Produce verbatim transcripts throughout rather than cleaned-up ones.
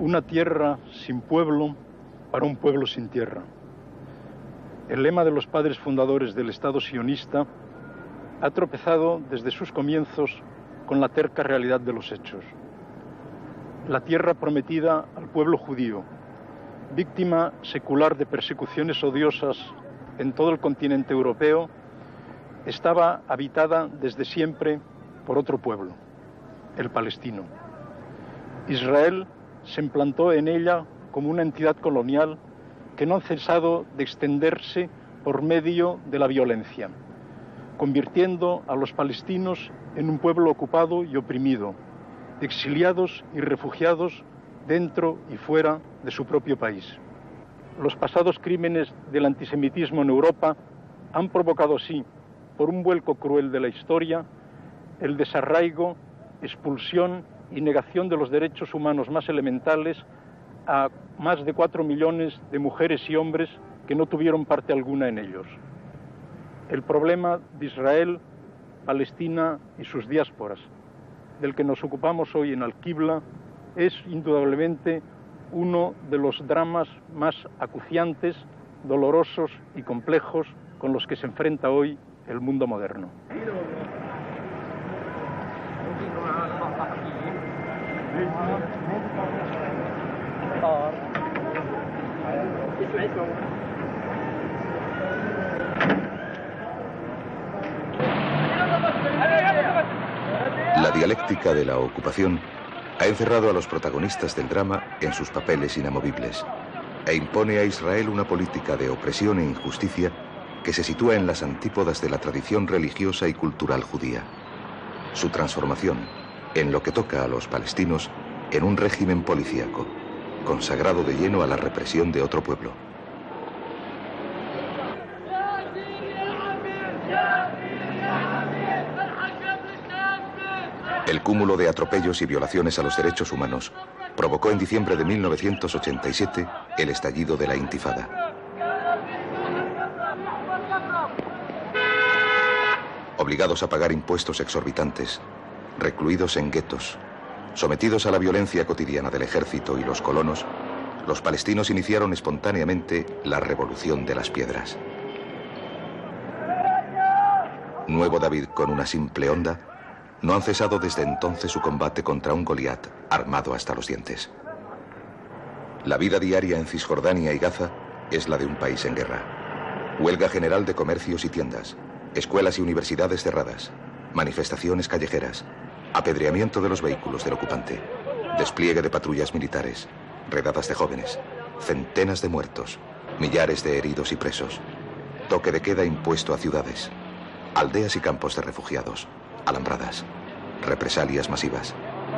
Una tierra sin pueblo para un pueblo sin tierra. El lema de los padres fundadores del Estado sionista ha tropezado desde sus comienzos con la terca realidad de los hechos. La tierra prometida al pueblo judío, víctima secular de persecuciones odiosas en todo el continente europeo, estaba habitada desde siempre por otro pueblo, el palestino. Israel se implantó en ella como una entidad colonial que no ha cesado de extenderse por medio de la violencia, convirtiendo a los palestinos en un pueblo ocupado y oprimido, exiliados y refugiados dentro y fuera de su propio país. Los pasados crímenes del antisemitismo en Europa han provocado así, por un vuelco cruel de la historia, el desarraigo, expulsión y negación de los derechos humanos más elementales a más de cuatro millones de mujeres y hombres que no tuvieron parte alguna en ellos. El problema de Israel, Palestina y sus diásporas, del que nos ocupamos hoy en Al-Qibla, es indudablemente uno de los dramas más acuciantes, dolorosos y complejos con los que se enfrenta hoy el mundo moderno. La dialéctica de la ocupación ha encerrado a los protagonistas del drama en sus papeles inamovibles e impone a Israel una política de opresión e injusticia que se sitúa en las antípodas de la tradición religiosa y cultural judía. Su transformación, en lo que toca a los palestinos, en un régimen policíaco, consagrado de lleno a la represión de otro pueblo. El cúmulo de atropellos y violaciones a los derechos humanos provocó en diciembre de mil novecientos ochenta y siete el estallido de la Intifada. Obligados a pagar impuestos exorbitantes, recluidos en guetos, sometidos a la violencia cotidiana del ejército y los colonos, los palestinos iniciaron espontáneamente la Revolución de las Piedras. Nuevo David con una simple honda, no han cesado desde entonces su combate contra un Goliat armado hasta los dientes. La vida diaria en Cisjordania y Gaza es la de un país en guerra. Huelga general de comercios y tiendas, escuelas y universidades cerradas, manifestaciones callejeras, apedreamiento de los vehículos del ocupante, despliegue de patrullas militares, redadas de jóvenes, centenas de muertos, millares de heridos y presos, toque de queda impuesto a ciudades, aldeas y campos de refugiados, alambradas, represalias masivas.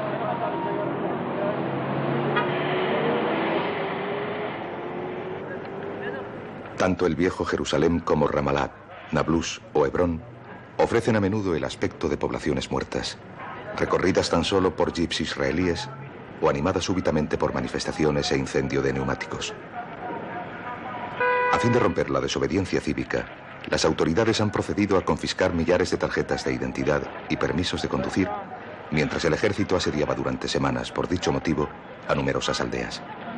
Tanto el viejo Jerusalén como Ramalá, Nablus o Hebrón ofrecen a menudo el aspecto de poblaciones muertas, recorridas tan solo por jeeps israelíes o animadas súbitamente por manifestaciones e incendio de neumáticos. A fin de romper la desobediencia cívica, las autoridades han procedido a confiscar millares de tarjetas de identidad y permisos de conducir, mientras el ejército asediaba durante semanas, por dicho motivo, a numerosas aldeas.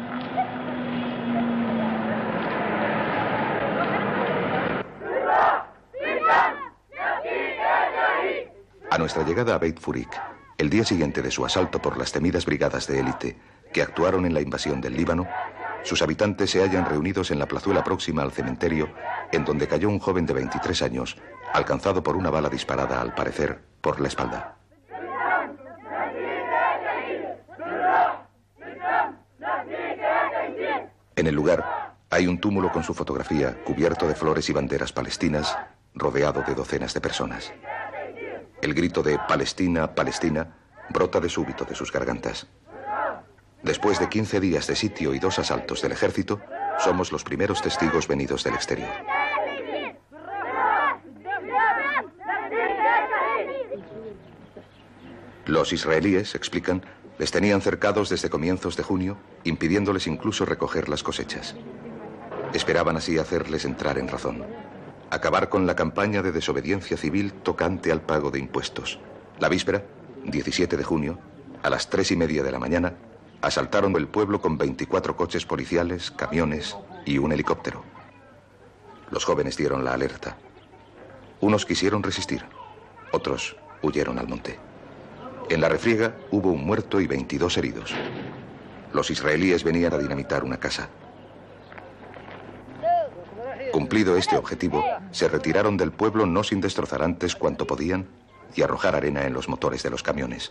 A nuestra llegada a Beit Furik, el día siguiente de su asalto por las temidas brigadas de élite que actuaron en la invasión del Líbano, sus habitantes se hallan reunidos en la plazuela próxima al cementerio, en donde cayó un joven de veintitrés años, alcanzado por una bala disparada, al parecer, por la espalda. En el lugar hay un túmulo con su fotografía, cubierto de flores y banderas palestinas, rodeado de docenas de personas. El grito de Palestina, Palestina, brota de súbito de sus gargantas. Después de quince días de sitio y dos asaltos del ejército, somos los primeros testigos venidos del exterior. Los israelíes, explican, les tenían cercados desde comienzos de junio, impidiéndoles incluso recoger las cosechas. Esperaban así hacerles entrar en razón, acabar con la campaña de desobediencia civil tocante al pago de impuestos. La víspera, diecisiete de junio, a las tres y media de la mañana, asaltaron el pueblo con veinticuatro coches policiales, camiones y un helicóptero. Los jóvenes dieron la alerta. Unos quisieron resistir, otros huyeron al monte. En la refriega hubo un muerto y veintidós heridos. Los israelíes venían a dinamitar una casa. Cumplido este objetivo, se retiraron del pueblo no sin destrozar antes cuanto podían y arrojar arena en los motores de los camiones.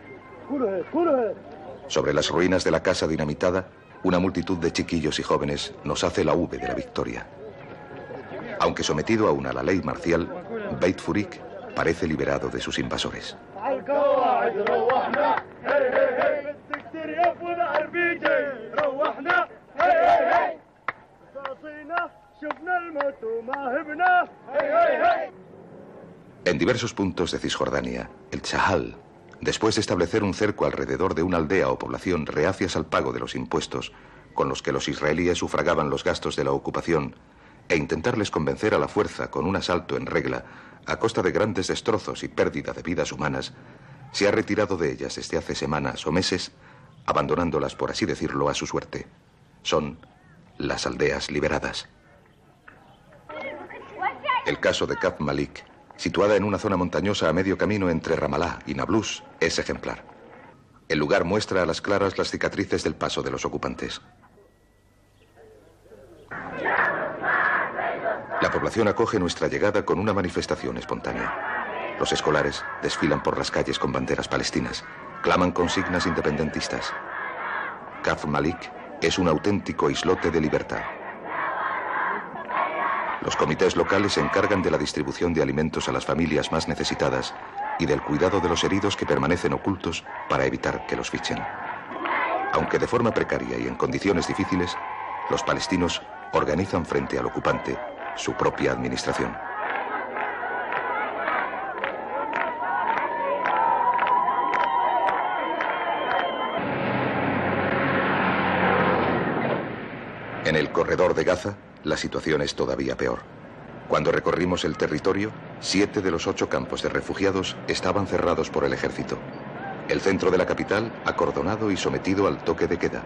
Sobre las ruinas de la casa dinamitada, una multitud de chiquillos y jóvenes nos hace la V de la victoria. Aunque sometido aún a la ley marcial, Beit Furik parece liberado de sus invasores. En diversos puntos de Cisjordania, el Tzahal, después de establecer un cerco alrededor de una aldea o población reacias al pago de los impuestos con los que los israelíes sufragaban los gastos de la ocupación, e intentarles convencer a la fuerza con un asalto en regla a costa de grandes destrozos y pérdida de vidas humanas, se ha retirado de ellas desde hace semanas o meses, abandonándolas, por así decirlo, a su suerte. Son las aldeas liberadas. El caso de Kaf Malik, situada en una zona montañosa a medio camino entre Ramallah y Nablus, es ejemplar. El lugar muestra a las claras las cicatrices del paso de los ocupantes. La población acoge nuestra llegada con una manifestación espontánea. Los escolares desfilan por las calles con banderas palestinas, claman consignas independentistas. Kaf Malik es un auténtico islote de libertad. Los comités locales se encargan de la distribución de alimentos a las familias más necesitadas y del cuidado de los heridos que permanecen ocultos para evitar que los fichen. Aunque de forma precaria y en condiciones difíciles, los palestinos organizan frente al ocupante su propia administración. En el corredor de Gaza, la situación es todavía peor. Cuando recorrimos el territorio, siete de los ocho campos de refugiados estaban cerrados por el ejército. El centro de la capital, acordonado y sometido al toque de queda.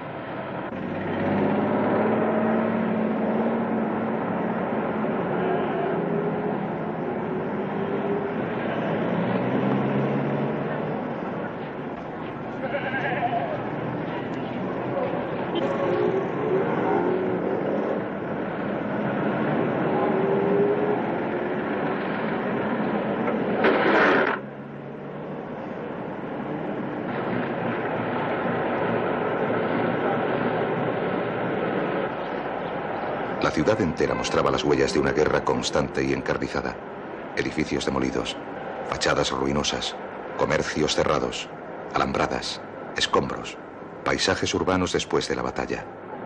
La ciudad entera mostraba las huellas de una guerra constante y encarnizada. Edificios demolidos, fachadas ruinosas, comercios cerrados, alambradas, escombros, paisajes urbanos después de la batalla.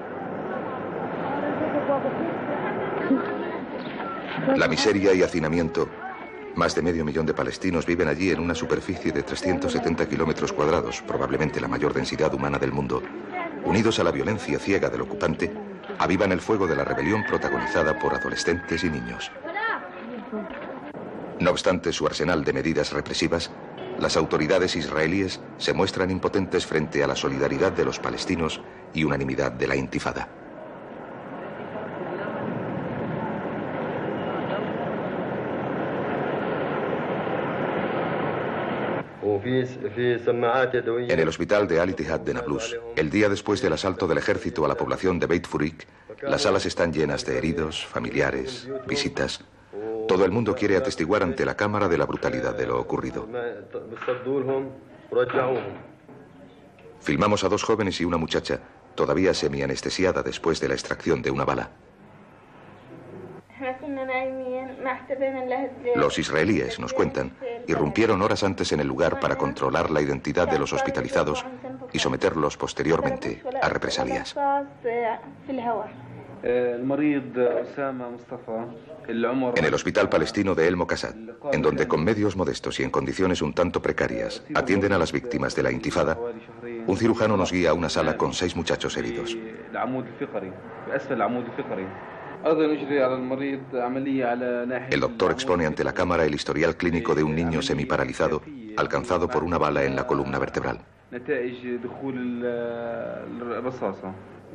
La miseria y hacinamiento. Más de medio millón de palestinos viven allí en una superficie de trescientos setenta kilómetros cuadrados, probablemente la mayor densidad humana del mundo. Unidos a la violencia ciega del ocupante, avivan el fuego de la rebelión protagonizada por adolescentes y niños. No obstante su arsenal de medidas represivas, las autoridades israelíes se muestran impotentes frente a la solidaridad de los palestinos y unanimidad de la intifada. En el hospital de Al-Ittihad de Nablus, el día después del asalto del ejército a la población de Beit Furik, las salas están llenas de heridos, familiares, visitas. Todo el mundo quiere atestiguar ante la cámara de la brutalidad de lo ocurrido. Filmamos a dos jóvenes y una muchacha, todavía semi-anestesiada después de la extracción de una bala. Los israelíes, nos cuentan, irrumpieron horas antes en el lugar para controlar la identidad de los hospitalizados y someterlos posteriormente a represalias. En el hospital palestino de El Mokassad, en donde con medios modestos y en condiciones un tanto precarias atienden a las víctimas de la intifada, un cirujano nos guía a una sala con seis muchachos heridos. El doctor expone ante la cámara el historial clínico de un niño semiparalizado alcanzado por una bala en la columna vertebral. نتائج دخول الرصاصة.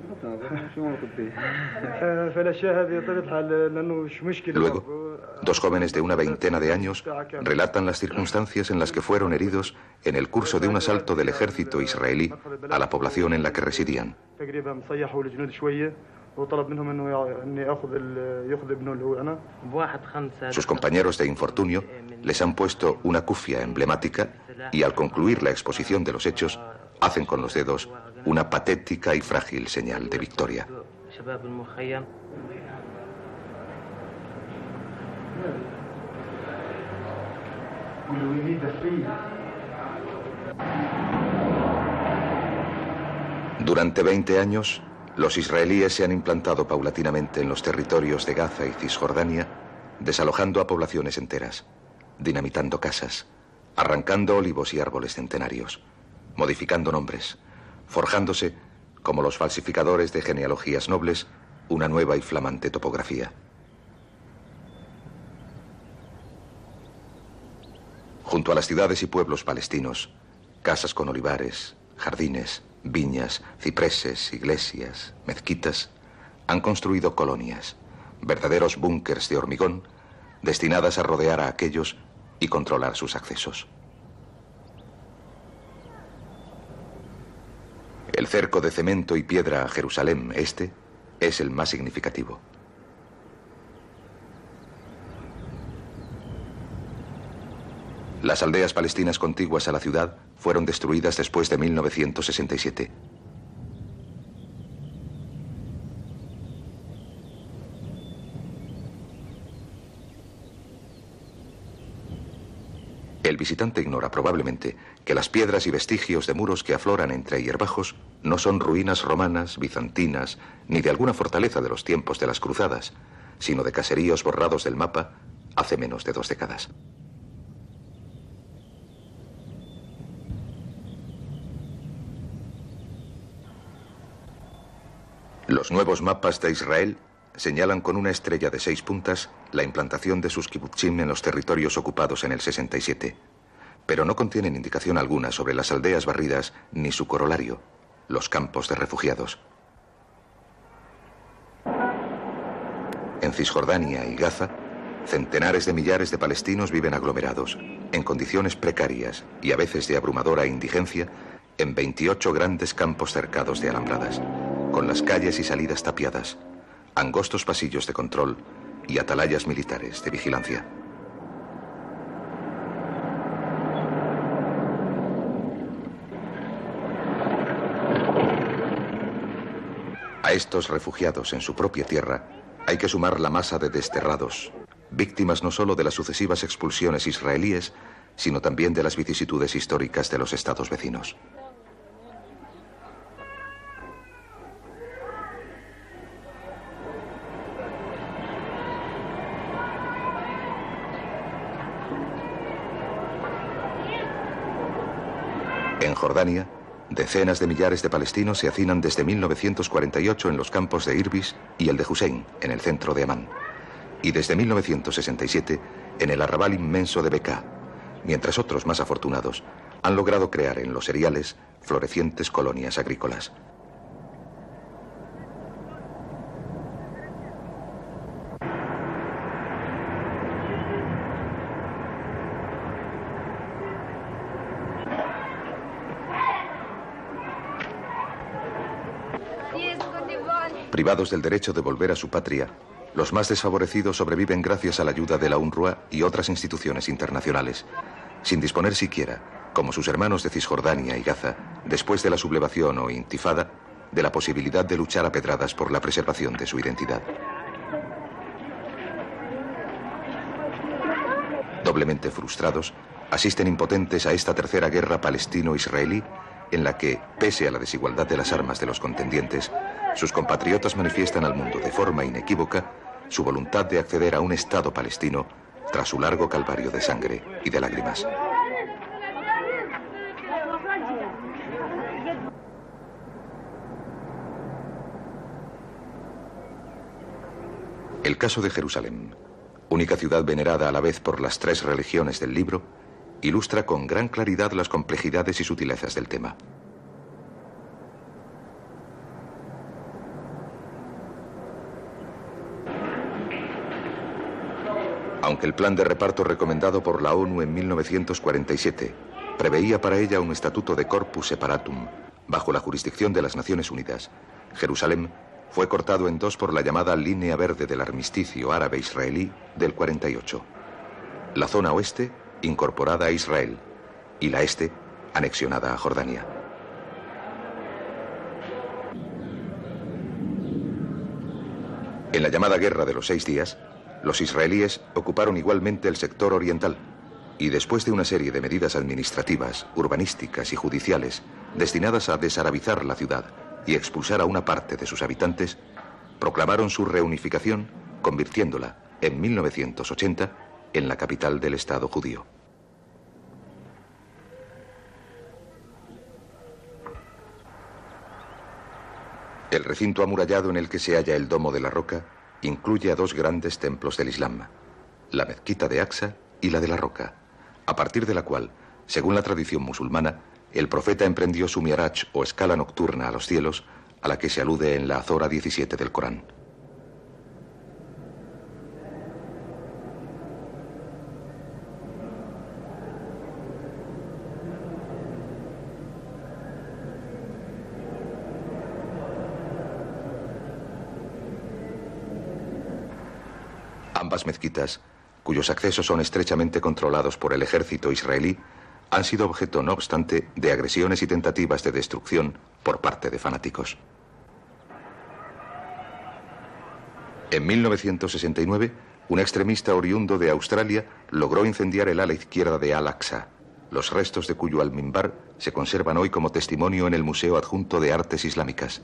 Luego, dos jóvenes de una veintena de años relatan las circunstancias en las que fueron heridos en el curso de un asalto del ejército israelí a la población en la que residían. Sus compañeros de infortunio les han puesto una kufia emblemática y al concluir la exposición de los hechos hacen con los dedos una patética y frágil señal de victoria. Durante veinte años, los israelíes se han implantado paulatinamente en los territorios de Gaza y Cisjordania, desalojando a poblaciones enteras, dinamitando casas, arrancando olivos y árboles centenarios, modificando nombres, forjándose, como los falsificadores de genealogías nobles, una nueva y flamante topografía. Junto a las ciudades y pueblos palestinos, casas con olivares, jardines, viñas, cipreses, iglesias, mezquitas, han construido colonias, verdaderos búnkers de hormigón, destinadas a rodear a aquellos y controlar sus accesos. El cerco de cemento y piedra a Jerusalén Este es el más significativo. Las aldeas palestinas contiguas a la ciudad fueron destruidas después de mil novecientos sesenta y siete. El visitante ignora probablemente que las piedras y vestigios de muros que afloran entre hierbajos no son ruinas romanas, bizantinas, ni de alguna fortaleza de los tiempos de las cruzadas, sino de caseríos borrados del mapa hace menos de dos décadas. Los nuevos mapas de Israel señalan con una estrella de seis puntas la implantación de sus kibutzim en los territorios ocupados en el sesenta y siete, pero no contienen indicación alguna sobre las aldeas barridas ni su corolario, los campos de refugiados. En Cisjordania y Gaza, centenares de millares de palestinos viven aglomerados, en condiciones precarias y a veces de abrumadora indigencia, en veintiocho grandes campos cercados de alambradas, con las calles y salidas tapiadas, angostos pasillos de control y atalayas militares de vigilancia. A estos refugiados en su propia tierra hay que sumar la masa de desterrados, víctimas no solo de las sucesivas expulsiones israelíes, sino también de las vicisitudes históricas de los estados vecinos. En Jordania, decenas de millares de palestinos se hacinan desde mil novecientos cuarenta y ocho en los campos de Irbis y el de Hussein, en el centro de Amán, y desde mil novecientos sesenta y siete en el arrabal inmenso de Bekaa, mientras otros más afortunados han logrado crear en los eriales florecientes colonias agrícolas. Privados del derecho de volver a su patria, los más desfavorecidos sobreviven gracias a la ayuda de la UNRWA y otras instituciones internacionales, sin disponer siquiera, como sus hermanos de Cisjordania y Gaza, después de la sublevación o intifada, de la posibilidad de luchar a pedradas por la preservación de su identidad. Doblemente frustrados, asisten impotentes a esta tercera guerra palestino-israelí, en la que, pese a la desigualdad de las armas de los contendientes, sus compatriotas manifiestan al mundo de forma inequívoca su voluntad de acceder a un Estado palestino tras su largo calvario de sangre y de lágrimas. El caso de Jerusalén, única ciudad venerada a la vez por las tres religiones del libro, ilustra con gran claridad las complejidades y sutilezas del tema. Aunque el plan de reparto recomendado por la ONU en mil novecientos cuarenta y siete preveía para ella un estatuto de corpus separatum bajo la jurisdicción de las Naciones Unidas, Jerusalén fue cortado en dos por la llamada línea verde del armisticio árabe-israelí del cuarenta y ocho. La zona oeste, incorporada a Israel, y la este, anexionada a Jordania. En la llamada Guerra de los Seis Días, los israelíes ocuparon igualmente el sector oriental y después de una serie de medidas administrativas, urbanísticas y judiciales destinadas a desarabizar la ciudad y expulsar a una parte de sus habitantes, proclamaron su reunificación, convirtiéndola, en mil novecientos ochenta, en la capital del Estado judío. El recinto amurallado en el que se halla el Domo de la Roca incluye a dos grandes templos del Islam, la mezquita de Aqsa y la de la Roca, a partir de la cual, según la tradición musulmana, el profeta emprendió su mi'raj o escala nocturna a los cielos, a la que se alude en la Azora diecisiete del Corán. Ambas mezquitas, cuyos accesos son estrechamente controlados por el ejército israelí, han sido objeto, no obstante, de agresiones y tentativas de destrucción por parte de fanáticos. En mil novecientos sesenta y nueve, un extremista oriundo de Australia logró incendiar el ala izquierda de Al-Aqsa, los restos de cuyo almimbar se conservan hoy como testimonio en el Museo Adjunto de Artes Islámicas.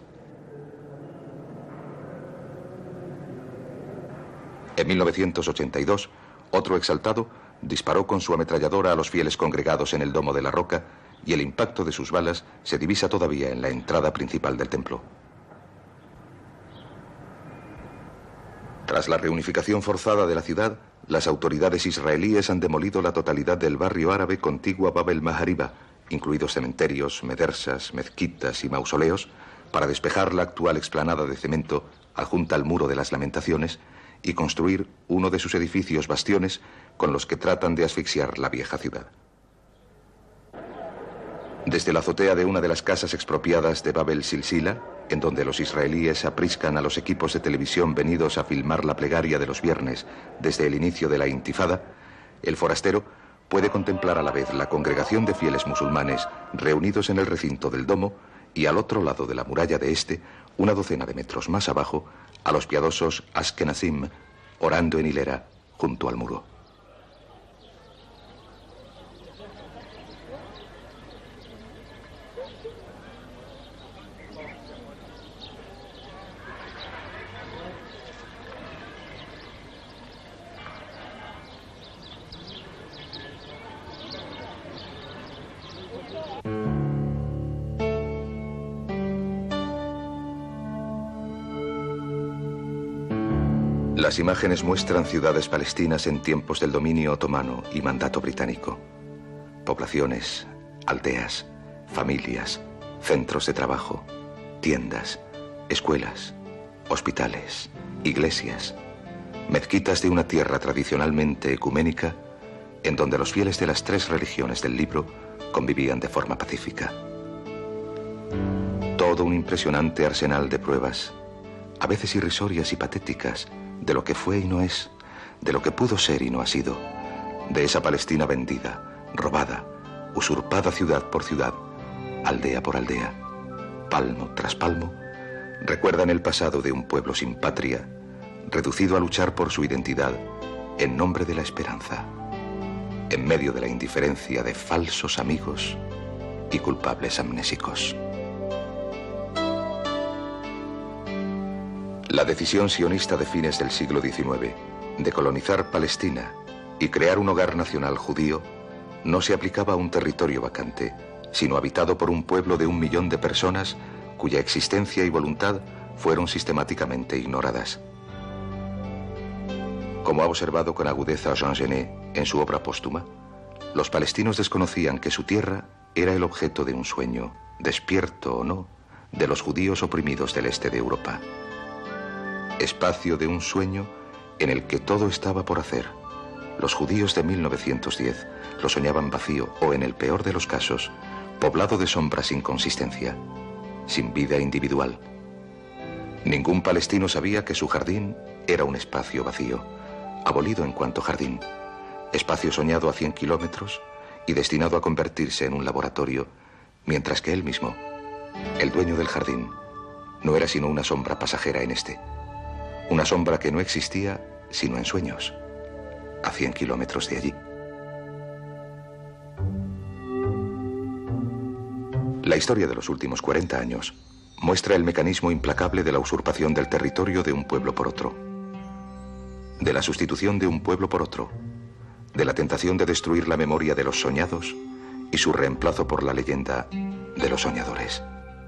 En mil novecientos ochenta y dos, otro exaltado disparó con su ametralladora a los fieles congregados en el Domo de la Roca y el impacto de sus balas se divisa todavía en la entrada principal del templo. Tras la reunificación forzada de la ciudad, las autoridades israelíes han demolido la totalidad del barrio árabe contiguo a Bab el-Mahariba, incluidos cementerios, medersas, mezquitas y mausoleos, para despejar la actual explanada de cemento adjunta al Muro de las Lamentaciones y construir uno de sus edificios bastiones con los que tratan de asfixiar la vieja ciudad. Desde la azotea de una de las casas expropiadas de Bab el-Silsila, en donde los israelíes apriscan a los equipos de televisión venidos a filmar la plegaria de los viernes desde el inicio de la intifada, el forastero puede contemplar a la vez la congregación de fieles musulmanes reunidos en el recinto del domo y al otro lado de la muralla de este, una docena de metros más abajo, a los piadosos Ashkenazim orando en hilera junto al muro. Las imágenes muestran ciudades palestinas en tiempos del dominio otomano y mandato británico. Poblaciones, aldeas, familias, centros de trabajo, tiendas, escuelas, hospitales, iglesias, mezquitas de una tierra tradicionalmente ecuménica en donde los fieles de las tres religiones del libro convivían de forma pacífica. Todo un impresionante arsenal de pruebas, a veces irrisorias y patéticas, de lo que fue y no es, de lo que pudo ser y no ha sido, de esa Palestina vendida, robada, usurpada ciudad por ciudad, aldea por aldea, palmo tras palmo, recuerdan el pasado de un pueblo sin patria, reducido a luchar por su identidad en nombre de la esperanza, en medio de la indiferencia de falsos amigos y culpables amnésicos. La decisión sionista de fines del siglo diecinueve de colonizar Palestina y crear un hogar nacional judío no se aplicaba a un territorio vacante, sino habitado por un pueblo de un millón de personas cuya existencia y voluntad fueron sistemáticamente ignoradas. Como ha observado con agudeza Jean Genet en su obra póstuma, Los palestinos desconocían que su tierra era el objeto de un sueño, despierto o no, de los judíos oprimidos del este de Europa. Espacio de un sueño en el que todo estaba por hacer. Los judíos de mil novecientos diez lo soñaban vacío o, en el peor de los casos, poblado de sombras sin consistencia, sin vida individual. Ningún palestino sabía que su jardín era un espacio vacío, abolido en cuanto jardín, espacio soñado a cien kilómetros y destinado a convertirse en un laboratorio, mientras que él mismo, el dueño del jardín, no era sino una sombra pasajera en este. Una sombra que no existía sino en sueños, a cien kilómetros de allí. La historia de los últimos cuarenta años muestra el mecanismo implacable de la usurpación del territorio de un pueblo por otro, de la sustitución de un pueblo por otro, de la tentación de destruir la memoria de los soñados y su reemplazo por la leyenda de los soñadores.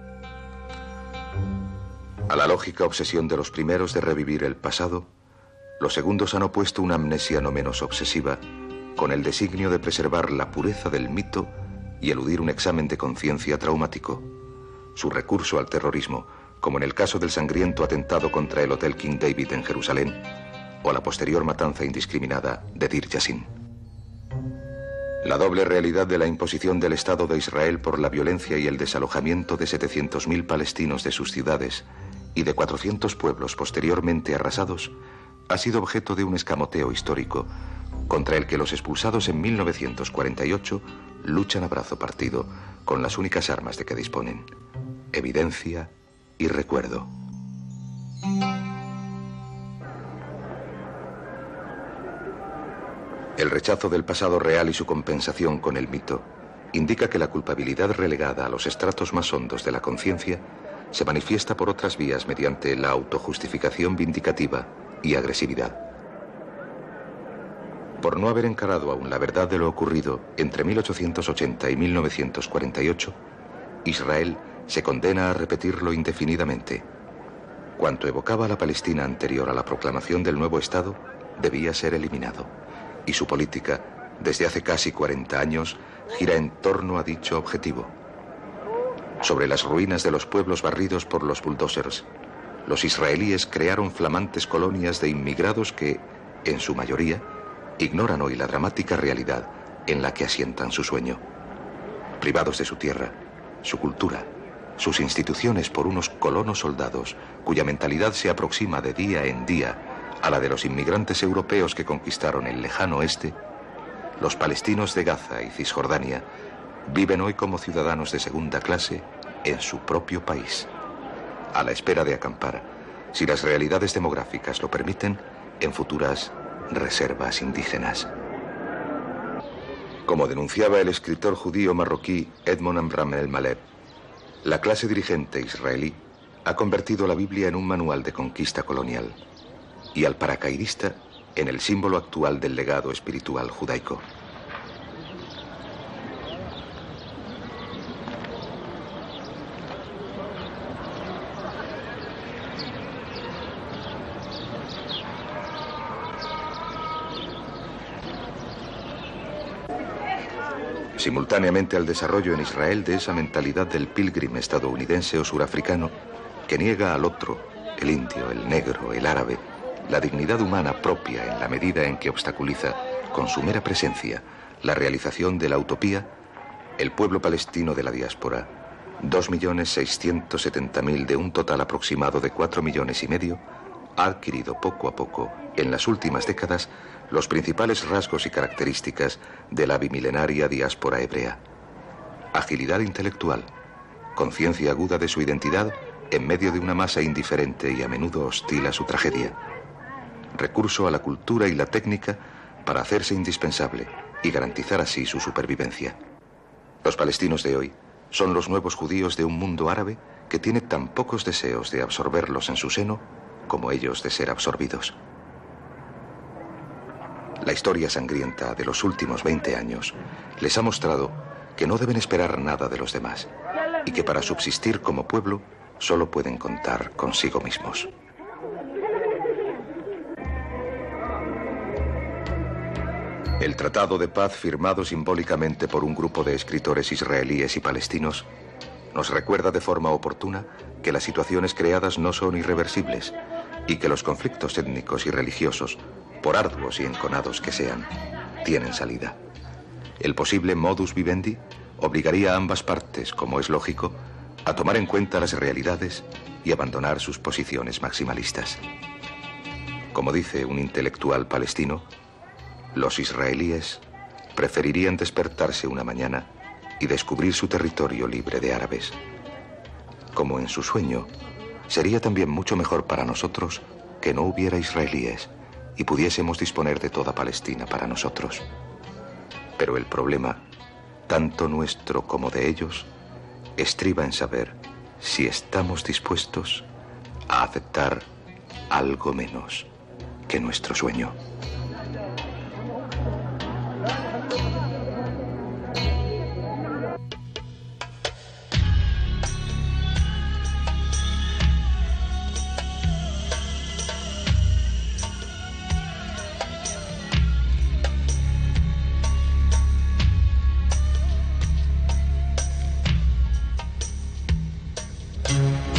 A la lógica obsesión de los primeros de revivir el pasado, los segundos han opuesto una amnesia no menos obsesiva, con el designio de preservar la pureza del mito y eludir un examen de conciencia traumático, su recurso al terrorismo, como en el caso del sangriento atentado contra el Hotel King David en Jerusalén, o la posterior matanza indiscriminada de Deir Yassin. La doble realidad de la imposición del Estado de Israel por la violencia y el desalojamiento de setecientos mil palestinos de sus ciudades y de cuatrocientos pueblos posteriormente arrasados ha sido objeto de un escamoteo histórico contra el que los expulsados en mil novecientos cuarenta y ocho luchan a brazo partido con las únicas armas de que disponen: evidencia y recuerdo. El rechazo del pasado real y su compensación con el mito indica que la culpabilidad relegada a los estratos más hondos de la conciencia se manifiesta por otras vías mediante la autojustificación vindicativa y agresividad. Por no haber encarado aún la verdad de lo ocurrido entre mil ochocientos ochenta y mil novecientos cuarenta y ocho, Israel se condena a repetirlo indefinidamente. Cuanto evocaba la Palestina anterior a la proclamación del nuevo Estado debía ser eliminado, y su política, desde hace casi cuarenta años, gira en torno a dicho objetivo. Sobre las ruinas de los pueblos barridos por los bulldozers, los israelíes crearon flamantes colonias de inmigrados que, en su mayoría, ignoran hoy la dramática realidad en la que asientan su sueño. Privados de su tierra, su cultura, sus instituciones por unos colonos soldados cuya mentalidad se aproxima de día en día a la de los inmigrantes europeos que conquistaron el lejano oeste, los palestinos de Gaza y Cisjordania viven hoy como ciudadanos de segunda clase en su propio país, a la espera de acampar, si las realidades demográficas lo permiten, en futuras reservas indígenas. Como denunciaba el escritor judío marroquí Edmond Amram el-Malek, la clase dirigente israelí ha convertido la Biblia en un manual de conquista colonial y al paracaidista en el símbolo actual del legado espiritual judaico. Simultáneamente al desarrollo en Israel de esa mentalidad del pilgrim estadounidense o surafricano que niega al otro, el indio, el negro, el árabe, la dignidad humana propia en la medida en que obstaculiza, con su mera presencia, la realización de la utopía, el pueblo palestino de la diáspora, dos millones seiscientos setenta mil de un total aproximado de cuatro millones y medio, ha adquirido poco a poco, en las últimas décadas, los principales rasgos y características de la bimilenaria diáspora hebrea. Agilidad intelectual, conciencia aguda de su identidad en medio de una masa indiferente y a menudo hostil a su tragedia. Recurso a la cultura y la técnica para hacerse indispensable y garantizar así su supervivencia. Los palestinos de hoy son los nuevos judíos de un mundo árabe que tiene tan pocos deseos de absorberlos en su seno como ellos de ser absorbidos. La historia sangrienta de los últimos veinte años les ha mostrado que no deben esperar nada de los demás y que para subsistir como pueblo solo pueden contar consigo mismos. El tratado de paz firmado simbólicamente por un grupo de escritores israelíes y palestinos nos recuerda de forma oportuna que las situaciones creadas no son irreversibles y que los conflictos étnicos y religiosos, por arduos y enconados que sean, tienen salida. El posible modus vivendi obligaría a ambas partes, como es lógico, a tomar en cuenta las realidades y abandonar sus posiciones maximalistas. Como dice un intelectual palestino, los israelíes preferirían despertarse una mañana y descubrir su territorio libre de árabes. Como en su sueño, sería también mucho mejor para nosotros que no hubiera israelíes y pudiésemos disponer de toda Palestina para nosotros. Pero el problema, tanto nuestro como de ellos, estriba en saber si estamos dispuestos a aceptar algo menos que nuestro sueño. Mm-hmm.